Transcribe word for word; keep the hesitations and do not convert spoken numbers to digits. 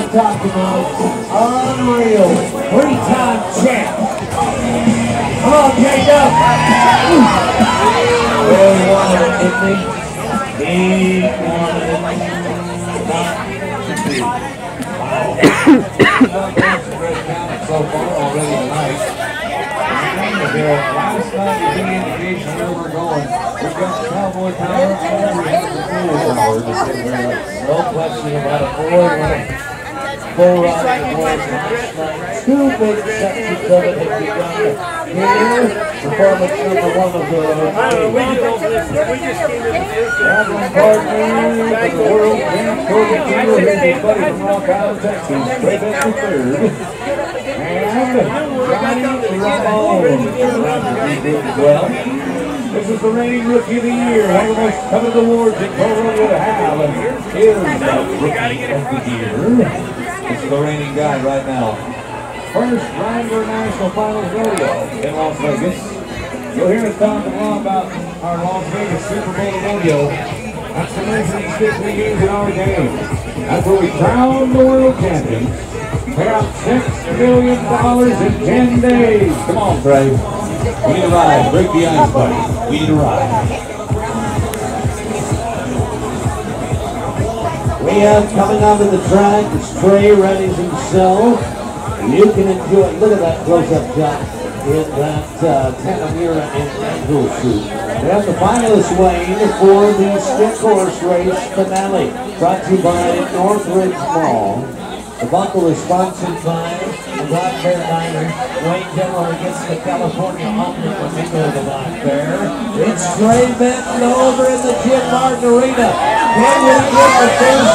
talking about. Unreal. Three-time champ. Come on, Jacob. Really wanted it, didn't he? He wanted it not to be. Wow. So far already tonight. Last night was the indication where we're going. We've got Cowboy power and we have the Cool power. No question about it. Boy, what a full ride it was last night. Two big sections of it have begun here. Performance number one of the Traveling partner of the world champ Cody Taylor. Here's his buddy from Rock Island, Texas. Straight up to third. And Johnny Ramone. Well, this is the reigning Rookie of the Year. One of the most coveted awards that Cole would have. And here's the Rookie of the Year. This is the reigning guy right now. First Wrangler National Finals Rodeo in Las Vegas. You'll hear us talk a lot about our Las Vegas Super Bowl rodeo. That's the reason these fifty years in our game. That's where we crown the world champions. Pay out six million dollars in ten days. Come on, Trey. We need a ride. Break the ice, buddy. We need a ride. We have coming onto the track, it's Trey readies himself. You can enjoy, look at that close-up shot in that uh, Tanamura and ankle suit. We have the finalists weighing for the stick horse race finale, brought to you by Northridge Mall. The buckle is sponsored by the Black Bear Diner. Wayne generally gets the California Omni when we go to the Black Bear. It's Trey Benton over in the Jim Martin Arena. Can we get the first